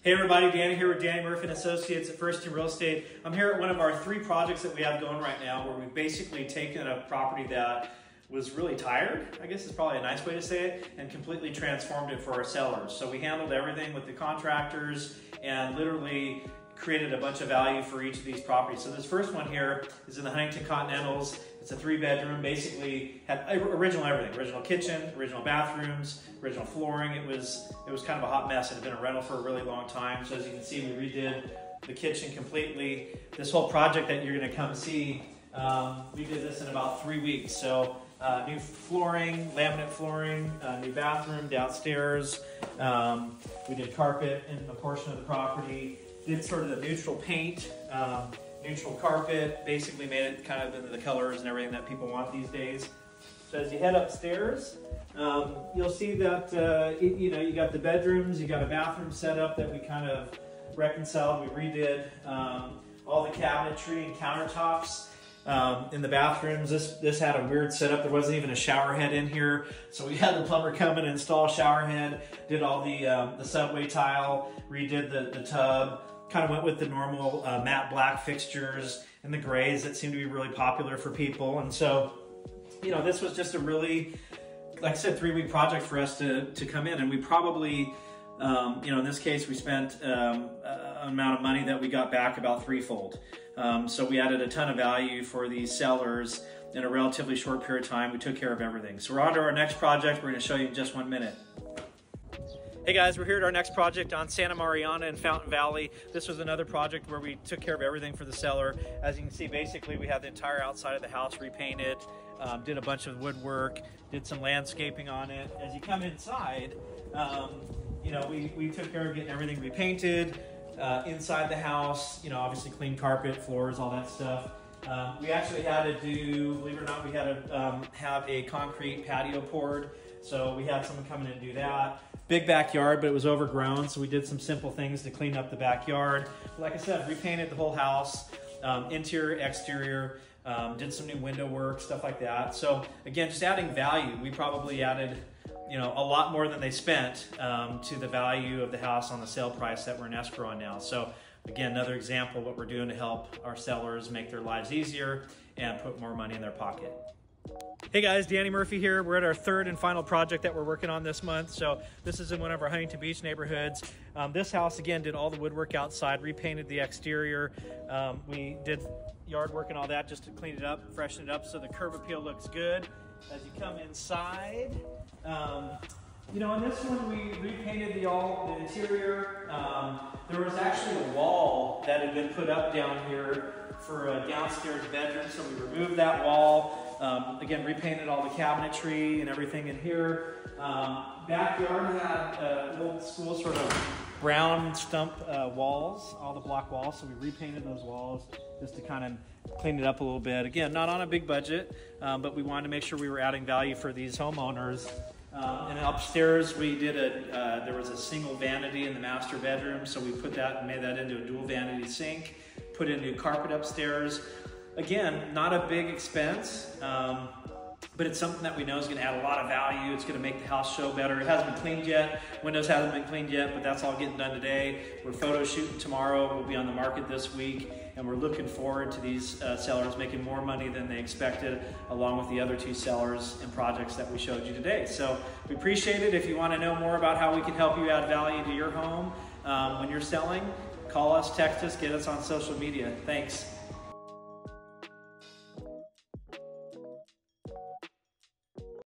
Hey everybody, Danny here with Danny Murphy & Associates at First Team Real Estate. I'm here at one of our 3 projects that we have going right now where we've basically taken a property that was really tired, I guess is probably a nice way to say it, and completely transformed it for our sellers. So we handled everything with the contractors and literally created a bunch of value for each of these properties. So this first one here is in the Huntington Continentals. It's a 3-bedroom, basically had original everything, original kitchen, original bathrooms, original flooring. It was kind of a hot mess. It had been a rental for a really long time. So as you can see, we redid the kitchen completely. This whole project that you're gonna come see, we did this in about 3 weeks. So new flooring, laminate flooring, new bathroom downstairs. We did carpet in a portion of the property. Did sort of the neutral paint, neutral carpet, basically made it kind of into the colors and everything that people want these days. So as you head upstairs, you'll see that you got the bedrooms, you got a bathroom setup that we kind of reconciled. We redid all the cabinetry and countertops in the bathrooms. This had a weird setup. There wasn't even a shower head in here, so we had the plumber come and install a shower head. Did all the subway tile, redid the tub. Kind of went with the normal matte black fixtures and the grays that seem to be really popular for people. And so, this was just a really, like I said, 3-week project for us to come in. And we probably, in this case, we spent an amount of money that we got back about 3-fold. So we added a ton of value for these sellers in a relatively short period of time. We took care of everything. So we're on to our next project. We're going to show you in just 1 minute. Hey guys, we're here at our next project on Santa Mariana in Fountain Valley. This was another project where we took care of everything for the seller. As you can see, basically we had the entire outside of the house repainted, did a bunch of woodwork, did some landscaping on it. As you come inside, we took care of getting everything repainted inside the house, obviously clean carpet, floors, all that stuff. We actually had to do, believe it or not, we had to have a concrete patio poured. So we had someone come in and do that. Big backyard, but it was overgrown, so we did some simple things to clean up the backyard. Like I said, repainted the whole house, interior, exterior, did some new window work, stuff like that. So again, just adding value. We probably added a lot more than they spent to the value of the house on the sale price that we're in escrow on now. So again, another example of what we're doing to help our sellers make their lives easier and put more money in their pocket. Hey guys, Danny Murphy here. We're at our 3rd and final project that we're working on this month. So this is in one of our Huntington Beach neighborhoods. This house, again, did all the woodwork outside, repainted the exterior. We did yard work and all that just to clean it up, freshen it up so the curb appeal looks good. As you come inside, in this one we repainted the interior. There was actually a wall that had been put up down here for a downstairs bedroom, so we removed that wall. Again, repainted all the cabinetry and everything in here. Backyard had old school sort of brown stump walls, all the block walls, so we repainted those walls just to kind of clean it up a little bit. Again, not on a big budget, but we wanted to make sure we were adding value for these homeowners. And upstairs we did there was a single vanity in the master bedroom, so we put that and made that into a dual vanity sink, put in new carpet upstairs. Again, not a big expense, but it's something that we know is going to add a lot of value. It's going to make the house show better. It hasn't been cleaned yet. Windows haven't been cleaned yet, but that's all getting done today. We're photo shooting tomorrow. We'll be on the market this week, and we're looking forward to these sellers making more money than they expected, along with the other 2 sellers and projects that we showed you today. So we appreciate it. If you want to know more about how we can help you add value to your home when you're selling, call us, text us, get us on social media. Thanks.